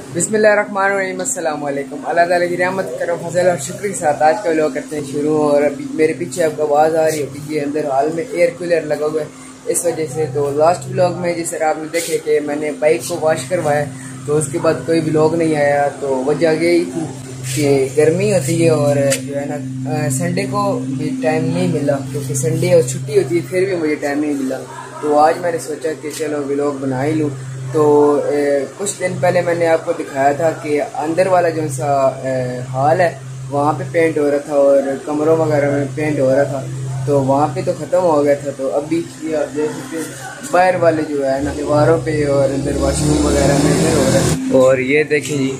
बिस्मिल्लाहिर्रहमानिर्रहीम, अस्सलाम वालेकुम। अल्लाह ताला की रहमत करम फजल और शुक्र के साथ आज का व्लॉग करते हैं शुरू। और अभी मेरे पीछे आपको आवाज़ आ रही होगी कि अंदर हाल में एयर कूलर लगा हुआ है, इस वजह से। तो लास्ट व्लॉग में जिस तरह आपने देखे कि मैंने बाइक को वॉश करवाया, तो उसके बाद कोई व्लॉग नहीं आया। तो वजह यही थी कि गर्मी होती है और जो है ना संडे को भी टाइम नहीं मिला, क्योंकि संडे और छुट्टी होती है, फिर भी मुझे टाइम नहीं मिला। तो आज मैंने सोचा कि चलो व्लॉग बना ही लूँ। तो कुछ दिन पहले मैंने आपको दिखाया था कि अंदर वाला जो सा हॉल है वहाँ पे पेंट हो रहा था और कमरों वगैरह में पेंट हो रहा था। तो वहाँ पे तो ख़त्म हो गया था। तो अभी ये आप देख सकते हैं बाहर वाले जो है ना दीवारों पे और अंदर वॉशरूम वगैरह में फिर हो रहा है। और ये देखें जी,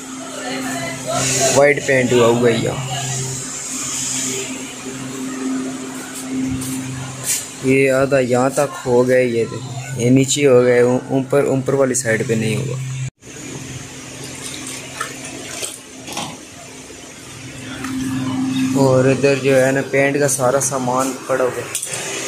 वाइट पेंट हुआ हुआ यहाँ। ये आधा यहाँ तक हो गया, ये देखिए ये नीचे हो गए, ऊपर वाली साइड पे नहीं हुआ। और इधर जो है ना पेंट का सारा सामान पड़ा हुआ है।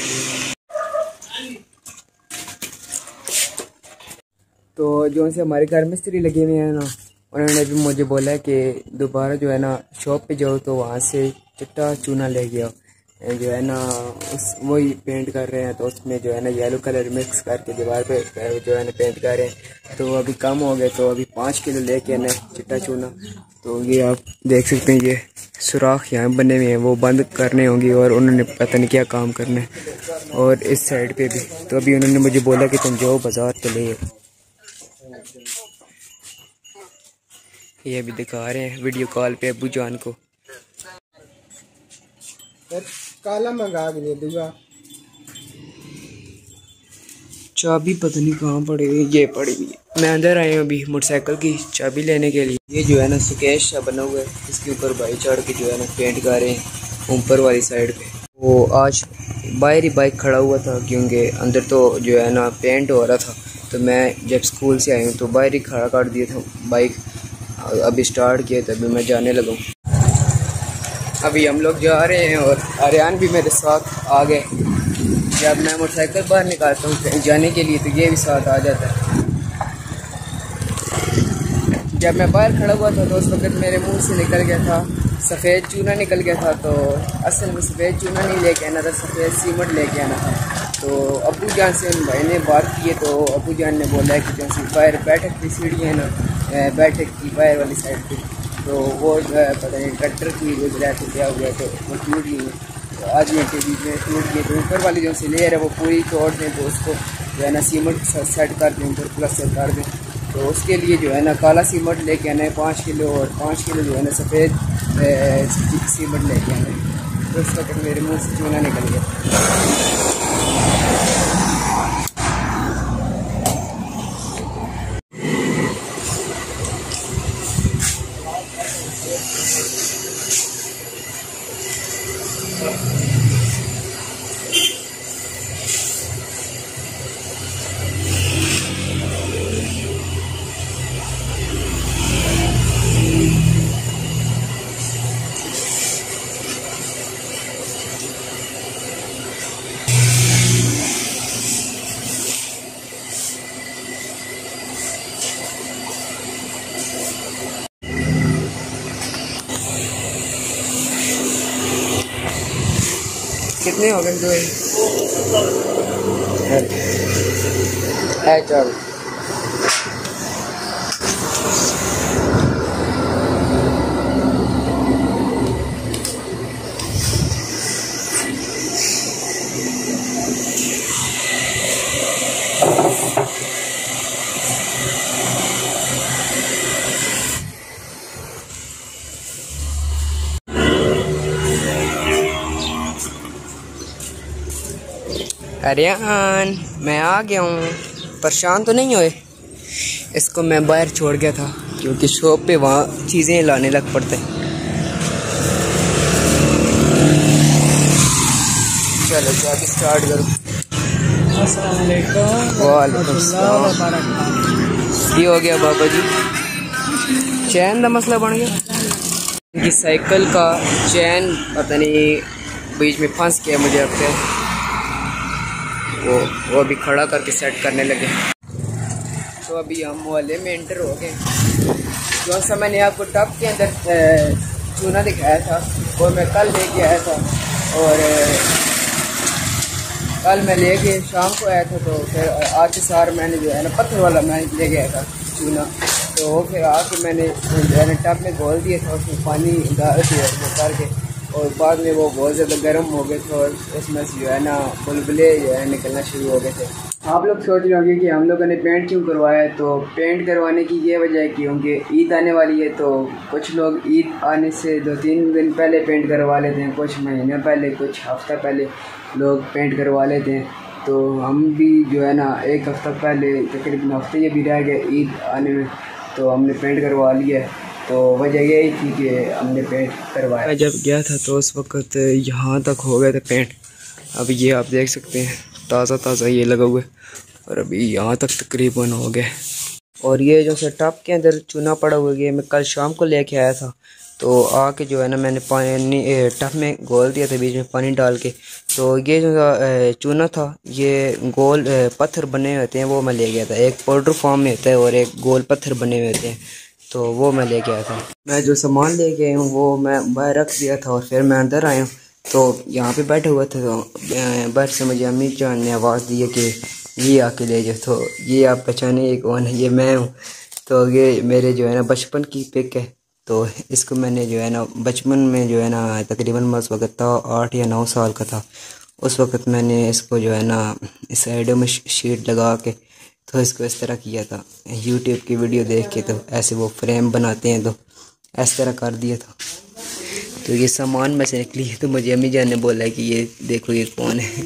तो जो से हमारे घर मिस्त्री लगे हुए हैं ना, उन्होंने भी मुझे बोला है कि दोबारा जो है ना शॉप पे जाओ तो वहाँ से चिट्टा चूना ले गया, जो है ना उस वही पेंट कर रहे हैं। तो उसमें जो है ना येलो कलर मिक्स करके दीवार पे जो है ना पेंट कर रहे हैं। तो अभी कम हो गए, तो अभी 5 किलो लेके आना चिट्टा चूना। तो ये आप देख सकते हैं, ये सुराख यहाँ बने हुए हैं, वो बंद करने होंगे और उन्होंने पता नहीं क्या काम करना है। और इस साइड पे भी तो अभी उन्होंने मुझे बोला कि तुम जाओ बाजार चले। ये अभी दिखा रहे हैं वीडियो कॉल पे अबू जान को। काला मंगा के दूंगा। चाबी पता नहीं कहाँ पड़ी हुई, ये पड़ी हुई है। मैं अंदर आया हूँ अभी मोटरसाइकिल की चाबी लेने के लिए। ये जो है ना सुकेश सा बना हुआ है, इसके ऊपर भाई चढ़ के जो है ना पेंट कर रहे हैं ऊपर वाली साइड पे। वो आज बाहर ही बाइक खड़ा हुआ था, क्योंकि अंदर तो जो है ना पेंट हो रहा था। तो मैं जब स्कूल से आई हूँ तो बाहर ही खड़ा कर दिया था बाइक। अभी स्टार्ट किया तभी मैं जाने लगा। अभी हम लोग जा रहे हैं और आर्यन भी मेरे साथ आ गए। जब मैं मोटरसाइकिल बाहर निकालता हूँ कहीं जाने के लिए तो ये भी साथ आ जाता है। जब मैं बाहर खड़ा हुआ था तो उस वक्त मेरे मुंह से निकल गया था सफ़ेद चूना निकल गया था। तो असल में सफ़ेद चूना नहीं लेके आना था, सफ़ेद सीमेंट लेके आना था। तो अबू जान से उन भाई ने बात की है, तो अबू जान ने बोला है कि जैसे बाहर बैठक की सीढ़ी है ना, बैठक की बाहर वाली साइड पे, तो वो पता नहीं ट्रैक्टर की गुजरा तो क्या हुआ, तो वो टूट गई है। तो आदमी के बीच में टूट गई। तो ऊपर वाली जो सी लेयर है वो पूरी तोड़ दें, तो उसको जो है ना सीमेंट सेट कर दें, ऊपर प्लास्टर कर दें। तो उसके लिए जो है ना काला सीमेंट लेके आना है 5 किलो, और 5 किलो जो है ना सफ़ेद सीमेंट लेके आना है। तो उस वक्त मेरे मुँह से चूना निकल गया। कितने हो गए जो है चल। आर्यन मैं आ गया हूँ, परेशान तो नहीं हुए? इसको मैं बाहर छोड़ गया था क्योंकि शॉप पे वहाँ चीज़ें लाने लग पड़ते हैं। चलो जाके स्टार्ट करो। अस्सलाम वालेकुम। वालेकुम सलाम। ये हो गया बाबा जी, चैन का मसला बन गया। इनकी साइकिल का चैन पता नहीं बीच में फंस गया मुझे लगता है। वो अभी खड़ा करके सेट करने लगे। तो अभी हम मोहल्ले में एंटर हो गए। जो सा मैंने आपको टब के अंदर चूना दिखाया था वो मैं कल लेके आया था, और कल मैं लेके शाम को आया था। तो फिर आते सार मैंने जो है ना पत्थर वाला मैं ले गया था चूना, तो वो फिर आके मैंने जो है ना टब में घोल दिया था, उसमें पानी डाल दिया करके, और बाद में वो बहुत ज़्यादा गर्म हो गए थे और उसमें से जो है ना बुलबुले जो है निकलना शुरू हो गए थे। आप लोग सोच रहे होंगे कि हम लोगों ने पेंट क्यों करवाया, तो पेंट करवाने की ये वजह है क्योंकि ईद आने वाली है, तो कुछ लोग ईद आने से 2-3 दिन पहले पेंट करवा लेते हैं, कुछ महीने पहले, कुछ हफ्ता पहले लोग पेंट करवा लेते हैं। तो हम भी जो है ना एक हफ़्ता पहले, तकरीबन हफ्ते ये भी रह गए ईद आने में, तो हमने पेंट करवा लिया। तो वजह यही थी कि हमने पेंट करवाया। मैं जब गया था तो उस वक्त यहाँ तक हो गए थे पेंट। अब ये आप देख सकते हैं ताज़ा ताज़ा ये लगा हुआ है, और अभी यहाँ तक तकरीबन हो गए। और ये जो सा टब के अंदर चूना पड़ा हुआ है, मैं कल शाम को लेके आया था, तो आके जो है ना मैंने पानी टब में घोल दिया था बीच में पानी डाल के। तो ये जो चूना था ये गोल पत्थर बने होते हैं, वो मैं ले गया था। एक पाउडर फॉर्म में होता है और एक गोल पत्थर बने हुए होते हैं, तो वो मैं लेके आया था। मैं जो सामान लेके आया हूँ वो मैं बाहर रख दिया था, और फिर मैं अंदर आया हूँ तो यहाँ पे बैठे हुए थे, तो बाहर से मुझे अम्मी जान ने आवाज़ दी है कि ये आके ले जाओ। तो ये आप पहचाने ये कौन है, ये मैं हूँ। तो ये मेरे जो है ना बचपन की पिक है, तो इसको मैंने जो है ना बचपन में जो है ना तकरीबन मैं उस वक्त था 8 या 9 साल का था। उस वक्त मैंने इसको जो है ना इस साइडों में शीट लगा के तो इसको इस तरह किया था। यूट्यूब की वीडियो देख के तो ऐसे वो फ्रेम बनाते हैं तो इस तरह कर दिया था। तो ये सामान में से निकली है, तो मुझे अम्मी जान ने बोला है कि ये देखो ये कौन है।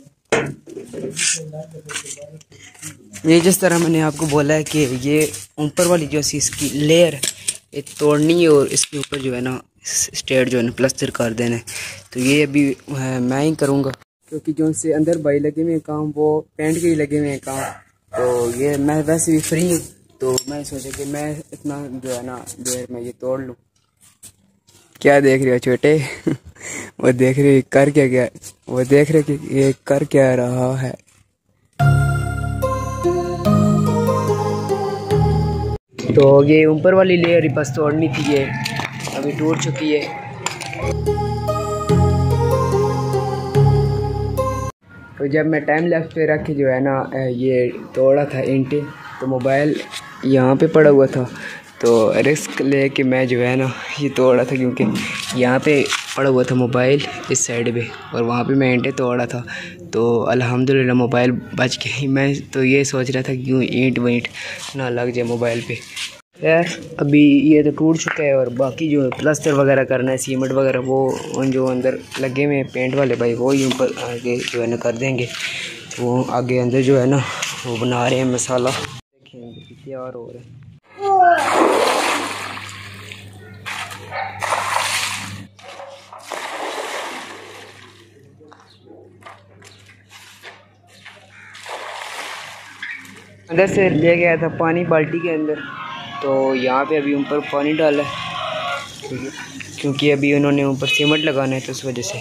ये जिस तरह मैंने आपको बोला है कि ये ऊपर वाली जो सी इसकी लेयर ये तोड़नी है और इसके ऊपर जो है ना स्टेट जो है ना प्लास्टर कर देना है। तो ये अभी मैं ही करूँगा, क्योंकि जो से अंदर भाई लगे हुए काम वो पेंट के ही लगे हुए हैं काम। तो ये मैं वैसे भी फ्री हूँ, तो मैं सोचा कि मैं इतना जो है ना देर में ये तोड़ लूँ। क्या देख रहे हो छोटे? वो देख रहे कर क्या गया, वो देख रहे कि ये कर क्या रहा है। तो ये ऊपर वाली लेयर बस तोड़नी थी, ये अभी टूट चुकी है। तो जब मैं टाइम लैप्स पे रख के जो है ना ये तोड़ा था ईंटें, तो मोबाइल यहाँ पे पड़ा हुआ था, तो रिस्क लेके मैं जो है ना ये तोड़ा था, क्योंकि यहाँ पे पड़ा हुआ था मोबाइल इस साइड पे और वहाँ पे मैं ईंटें तोड़ा था। तो अल्हम्दुलिल्लाह मोबाइल बच गई। मैं तो ये सोच रहा था क्यों ईंट वींट ना लग जाए मोबाइल पे। यार अभी ये तो टूट चुका है, और बाकी जो प्लास्टर वगैरह करना है, सीमेंट वगैरह, वो जो अंदर लगे हुए हैं पेंट वाले भाई वो ही ऊपर आगे जो है ना कर देंगे। तो वो आगे अंदर जो है ना वो बना रहे हैं मसाला, देखेंगे तैयार हो रहा है। अंदर से ले गया था पानी बाल्टी के अंदर, तो यहाँ पे अभी ऊपर पानी डाला है, क्योंकि अभी उन्होंने ऊपर सीमेंट लगाना है, तो उस वजह से।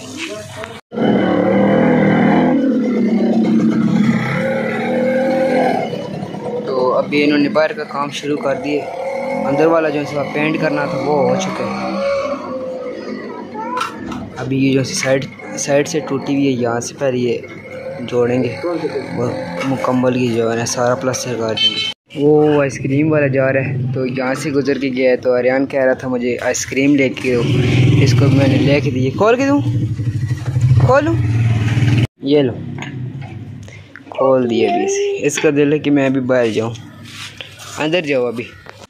तो अभी इन्होंने बाहर का काम शुरू कर दिए, अंदर वाला जो है पेंट करना था वो हो चुका है। अभी ये जो साइड से टूटी हुई है, यहाँ से पहले ये जोड़ेंगे और मुकम्मल की जो है ना सारा प्लास्टर कर देंगे। वो आइसक्रीम वाला जा रहा है, तो यहाँ से गुजर के गया है, तो आर्यन कह रहा था मुझे आइसक्रीम लेके दो, इसको मैंने लेके दी। खोल के दूँ? खोलूँ? ये लो, खोल दिए अभी से। इसका दिल है कि मैं अभी बाहर जाऊँ, अंदर जाओ अभी।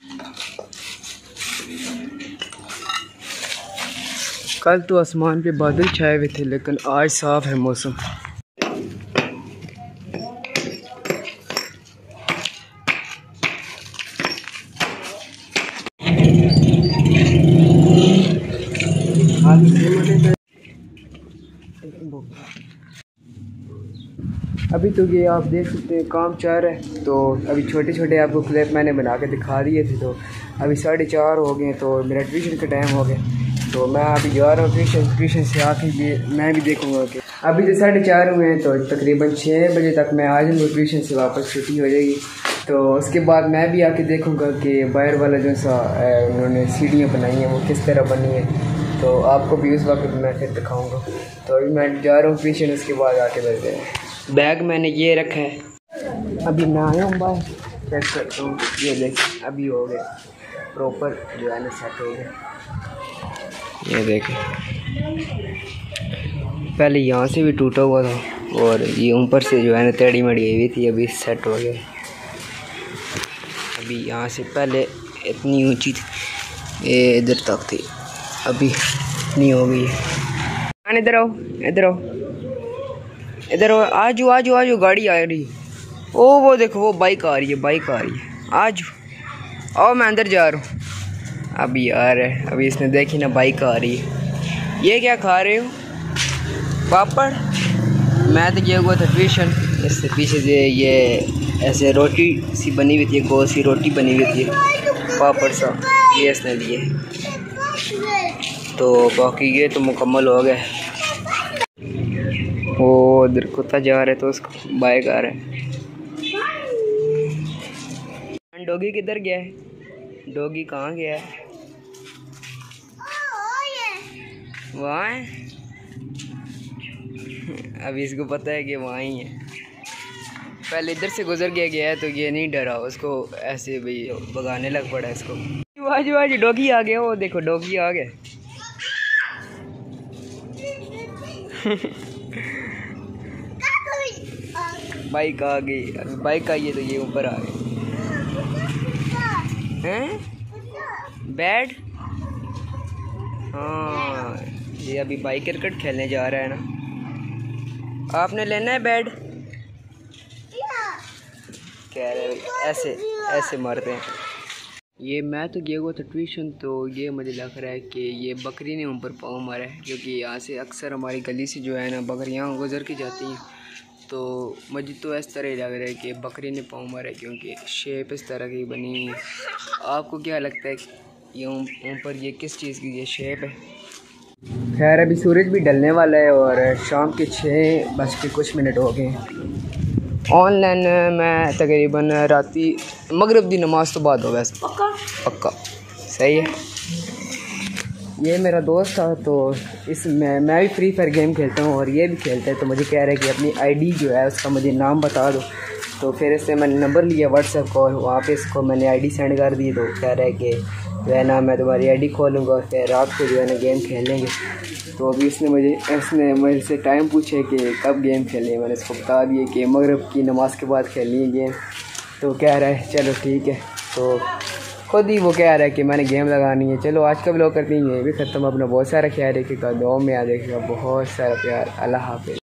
कल तो आसमान पे बादल छाए हुए थे, लेकिन आज साफ है मौसम। अभी तो ये आप देख सकते हैं काम चल रहा है, तो अभी छोटे छोटे आपको क्लिप मैंने बना के दिखा दिए थे। तो अभी 4:30 हो गए, तो मेरा ट्यूशन का टाइम हो गया, तो मैं अभी जा रहा हूँ ट्यूशन से आके ये मैं भी देखूँगा कि अभी तो 4:30 हुए हैं, तो तकरीबन 6 बजे तक मैं आ जाऊँगा ट्यूशन से, वापस छुट्टी हो जाएगी। तो उसके बाद मैं भी आके देखूँगा कि बाहर वाला जो सा उन्होंने सीढ़ियाँ बनाई हैं वो किस तरह बनी है, तो आपको भी उस वक्त मैं फिर दिखाऊँगा। तो अभी मैं जा रहा हूँ ट्यूशन, उसके बाद आके मिलते हैं। बैग मैंने ये रखा है, अभी मैं आया हूँ बाहर, चेक करता हूँ। ये देखें अभी हो गया प्रॉपर जो है ना सेट हो गया। ये देखें पहले यहाँ से भी टूटा हुआ था और ये ऊपर से जो है ना टेढ़ी मेढ़ी हुई थी, अभी सेट हो गया। अभी यहाँ से पहले इतनी ऊंची थी, ये इधर तक थी, अभी इतनी हो गई है। इधर आओ इधर आओ इधर आओ, आजू आजू आजू, गाड़ी आ रही है। ओ वो देखो वो बाइक आ रही है, बाइक आ रही है, आजू आओ, मैं अंदर जा रहा हूँ। अभी यार अभी इसने देखी ना बाइक आ रही है। ये क्या खा रहे हो? पापड़? मैं तो गया हुआ था ट्यूशन, इससे पीछे से ये ऐसे रोटी सी बनी हुई थी, गोल सी रोटी बनी हुई थी, पापड़ सा, ये इसने लिए। तो बाकी ये तो मुकम्मल हो गए। वो उधर कुत्ता जा रहे तो उसको बाइक आ रहा है। डॉगी किधर गया है? डॉगी कहाँ गया है? वहाँ है। अभी इसको पता है कि वहाँ ही है। पहले इधर से गुजर गया है तो ये नहीं डरा, उसको ऐसे भाई भगाने लग पड़ा इसको। आजू आजू डॉगी आ गया, वो देखो डॉगी आ गया। बाइक आ गई, अभी बाइक आई है तो ये ऊपर आ गए हैं। बैड? हाँ ये अभी बाइक क्रिकेट खेलने जा रहा है ना। आपने लेना है बैड? कह रहे ऐसे ऐसे मारते हैं। ये मैं तो गया हुआ था ट्यूशन, तो ये मुझे लग रहा है कि ये बकरी ने ऊपर पाँव मारा है, क्योंकि यहाँ से अक्सर हमारी गली से जो है ना बकरियाँ गुजर के जाती हैं। तो मुझे तो इस तरह ही लग रहा है कि बकरी ने पाँव मारा है, क्योंकि शेप इस तरह की बनी है। आपको क्या लगता है ये ऊपर ये किस चीज़ की ये शेप है? खैर अभी सूरज भी ढलने वाला है और शाम के 6:00 हो गए हैं। ऑनलाइन मैं तकरीबन राती मगरिब दी नमाज तो बाद हो वैसे पक्का सही है। ये मेरा दोस्त था, तो इसमें मैं भी फ्री फायर गेम खेलता हूँ और ये भी खेलता है, तो मुझे कह रहा है कि अपनी आईडी जो है उसका मुझे नाम बता दो। तो फिर इससे मैंने नंबर लिया व्हाट्सएप को, और वहाँ पे इसको मैंने आईडी सेंड कर दी। तो कह रहा है कि जो है ना मैं तुम्हारी आईडी खोलूँगा और फिर रात को जो है ना गेम खेल लेंगे। तो अभी इसने मेरे से टाइम पूछे कि कब गेम खेलें। मैंने इसको बता दिए कि मगरिब की नमाज़ के बाद खेलनी है गेम। तो कह रहा है चलो ठीक है। तो खुद ही वो कह रहा है कि मैंने गेम लगानी है। चलो आज का व्लॉग करते हैं ये भी ख़त्म। अपना बहुत सारा ख्याल रखिएगा, दुआ में याद रखिएगा, बहुत सारा प्यार। अल्लाह हाफ़िज़।